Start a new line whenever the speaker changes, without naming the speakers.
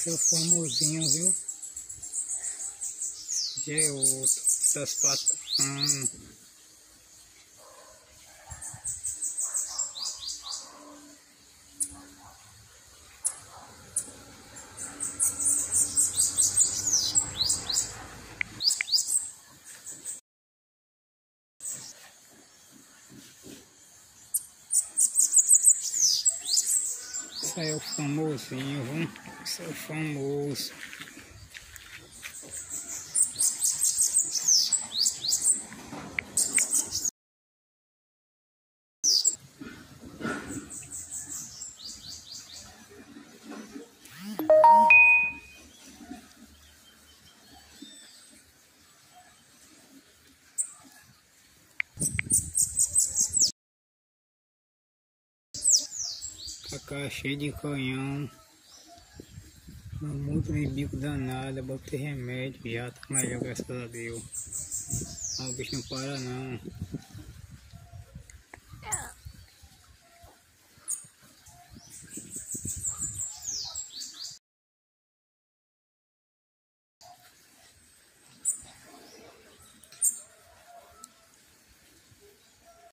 Esse é o famosinho, viu? Já é outro. Das patas. Esse aí é o famosinho, viu? Esse é o famoso. Cacá cheio de canhão. Muito de bico danado. Botei remédio já, tá melhor, graças a Deus. Ah, o bicho não para não.